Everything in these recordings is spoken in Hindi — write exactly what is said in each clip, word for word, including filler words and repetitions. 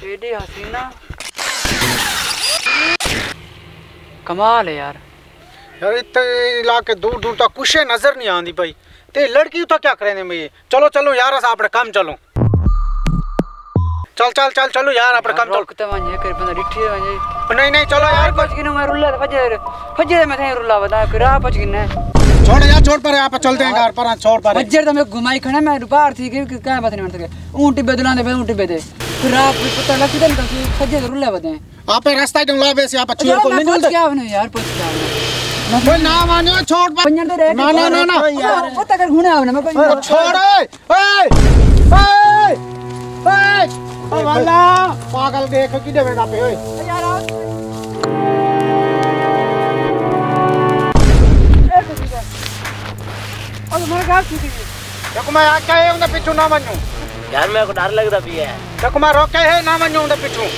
बेटी हसीना कमाल है यार। यार इतने इलाके दूर दूर तक कुछ नजर नहीं आती भाई। ते लड़की तो क्या करें मैं? चलो चलो यार अपने काम चलो। चल चल चल चलो यार अपने काम चलो। रोकते वने कर बंदा डिठी वने। नहीं नहीं चलो यार पच गिनो मैं रुल्ला फजर फजर में थे रुल्ला बता करा पच गिने। छोड़ यार छोड़ पर आप चलते हैं घर पर छोड़ पर। फजर तो मैं घुमाई खड़ा मैं बाहर थी कि क्या बात नहीं मानते के ऊंटी बेदला दे ऊंटी बेदे फिर आप पता लग किधर का फजर रुल्ला बता आप रास्ता ही ला वैसे आप छुए को नहीं मिलता क्या बने यार पच क्या कोई ना मानो छोड़ पर। ना ना ना ना यार पता कर घुने आवने मैं कोई छोड़ ए ए ए ओ वाला पागल देख की देवे ना पे ओए यार आओ और मैं क्या की थी देखो मैं आ क्या है उनके पीछे ना मनूं यार मेरे को डर लगता भी है। देखो मैं रोके है ना मनूं उनके पीछे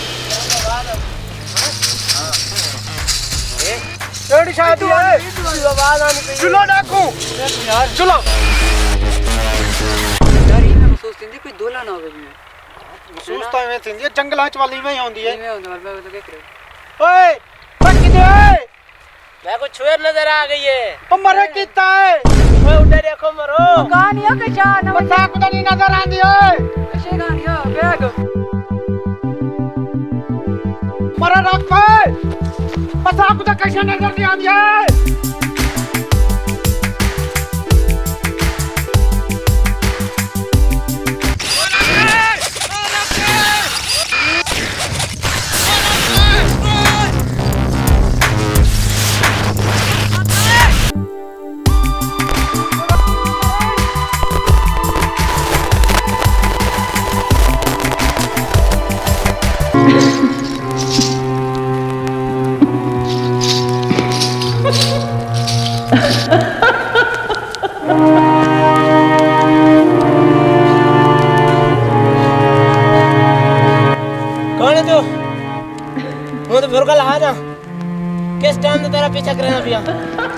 एड़ी शादी है आवाज आनी चाहिए। चलो नाखू यार चलो यार ये मैं सोचती थी कोई दूल्हा ना होवे में सोचता मैं थी ये जंगलाच वाली में ही होंदी है। मैं होंदा मैं तो देख रहे ओए पक दे मैं को छुए नजर आ गई है। ओ मरे कितना है ओए उधर देखो मरो कहानियां के चार पता कुछ नहीं नजर आंदी है कैसे कहानियां बैग मरा रख पे पता कुछ कैसे नजर नहीं आंदी है। कौन है तू? वो तो बुर्का लगा ना किस टाइम से तेरा पीछा कर रहा है भैया?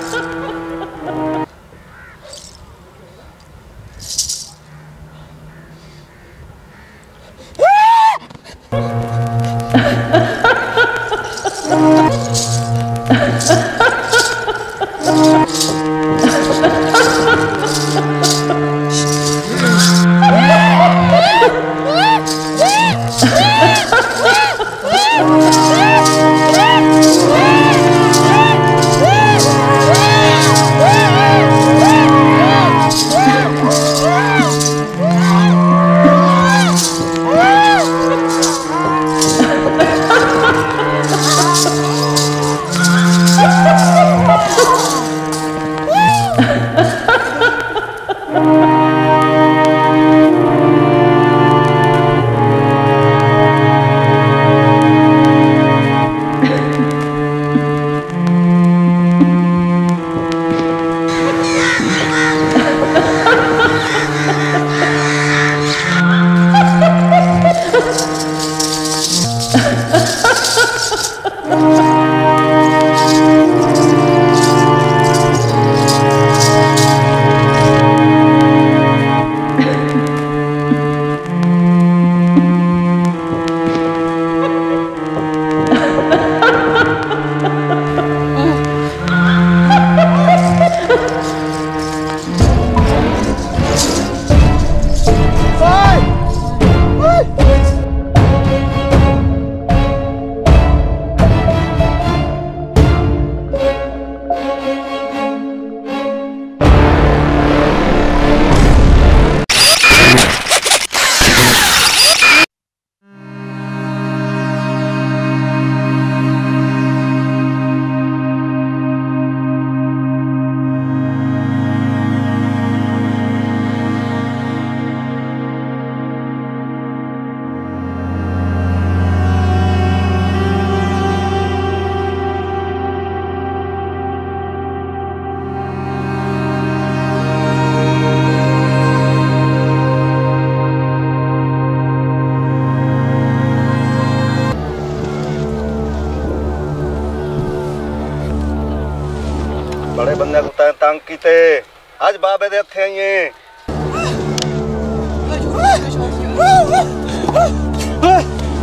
बड़े बंदे को तंग कीते आज बाबे दे हथे आइए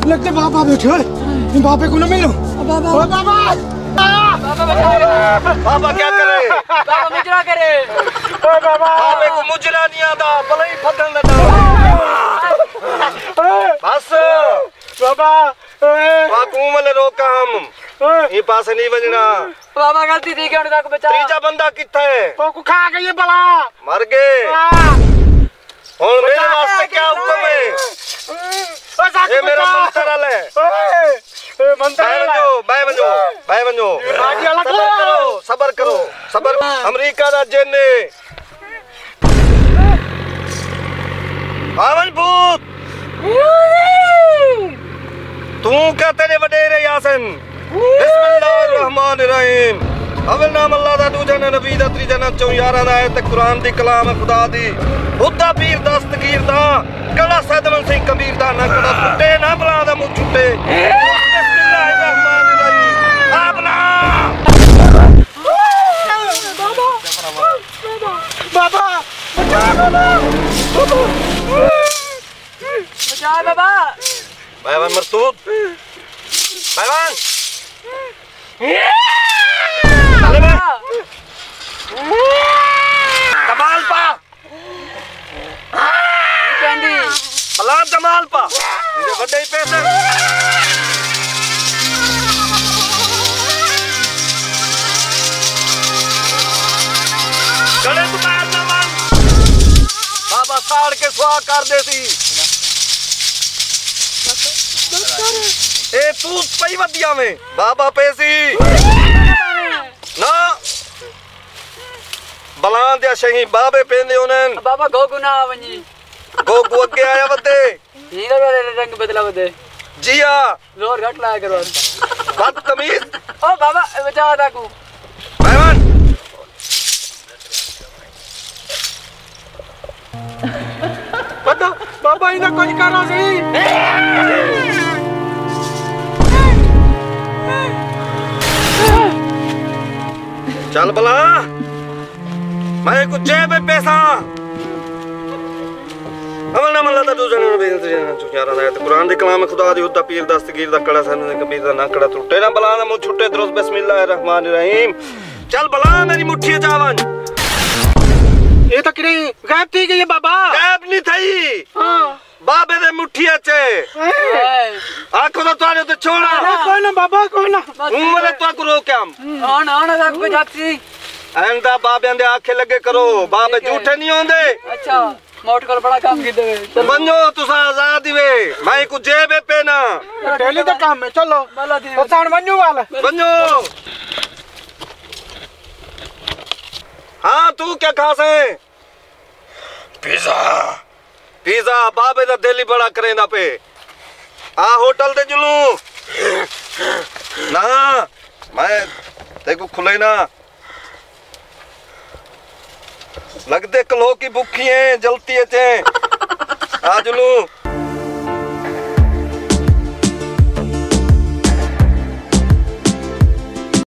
लगते बाबा बैठे हैं बाबे को ना मिलो बाबा ओ बाबा बाबा बचा बाबा क्या करे बाबा मुजरा करे ओ बाबा बाबे को मुजरा नहीं आता भले ही फटन लगा बस बाबा बाकू मले रोका हम ये पास नहीं बजना बाबा गलती थी क्यों तक बचा तीजा बंदा कितना है ओ को खा गई बला मर गए और मेरे वास्ते क्या हुक्म है ये मेरा मंत्र है ए मंत्र बाय बंजो बाय बंजो बाय बंजो सबर करो सबर करो सबर अमेरिका दा जेने आवन भूत तू क्या तेरे वडेरे यासन बिस्मिल्लाहिर्रहमानिर्रहीम अवल नाम अल्लाह दा दूजा नबी दा त्रीजा ना चौ यारा दा है ते कुरान दी कलाम है खुदा दी हुद्दा पीर दस्तगीर दा कड़ा सैदमन सिंह कबीर दा ना कड़ा टुटे ना बला दा मुंह छुटे बिस्मिल्लाहिर्रहमानिर्रहीम आपना बाबा बचा बाबा बचा बाबा भाईवान मरतूत भाईवान कमाल पा कैंडी भला कमाल पा मुझे बड़े ही पैसे गले तू मार ना मान बाबा साड़ के सुहा कर देती ए तू पई वदिया में बाबा पैसी ना बलां दे शही बाबे पेंदे उनन बाबा गो गुना वनी गो गो अगे आया वदे हीरा वाले रंग बदला वदे जिया जोर घट लाया करो बदतमीज ओ बाबा बचा ताकू भाईवान बता बाबा इना कुछ करो सही चल बला मैं कुछ जेब में पैसा अमल ना मल्ला दा दूजा ने बेन से ना चुकारा ना ते कुरान दे कलाम खुदा दी हुद्दा पीर दस्तगीर दा कड़ा सन कबीर दा ना कड़ा टूटे ना बला ना मुंह छुटे दुरुस्त बिस्मिल्लाहिर्रहमानिर्रहीम चल बला मेरी मुट्ठी जावन ये तो किरे गायब थी गई बाबा गायब नहीं थई हां बाबे दे मुट्ठी चे आखो तो तारे ते छोड़ा कोई ना बाबा कोई ना उमरे तो को रोकम आना आना तक बचाती एंदा बाबे दे आंखें लगे करो बाबे झूठे नहीं होंदे अच्छा मोट कर बड़ा काम की देवे बनो तुसा आजाद वे मैं को जेब पे ना डेली का काम है चलो मला दी पछाण बनू वाला बनो हाँ तू क्या खास है पिज़्ज़ा पिज़्ज़ा बाबे दा दिल ही बड़ा करेंदा पे आ होटल दे जुलू ना मैं देखो खुले ना लगते कलो की भूखी है जलती है चे आ जुलू